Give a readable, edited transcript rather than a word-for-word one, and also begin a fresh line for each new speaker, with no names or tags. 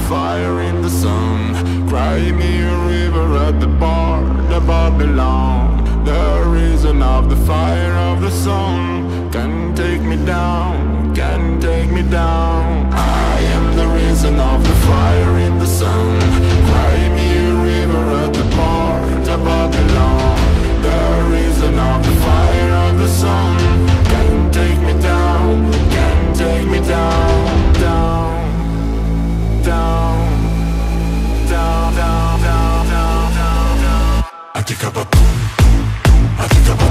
fire in the sun. Cry me a river at the bar of Babylon. The reason of the fire of the sun can take me down, can take me down. I am the reason of the fire in the sun. Cry me a river at the bar of Babylon. The reason of the fire of the sun can take me down, can take me down, down, down, down, down, down, down, down, down. I think about boom, I think about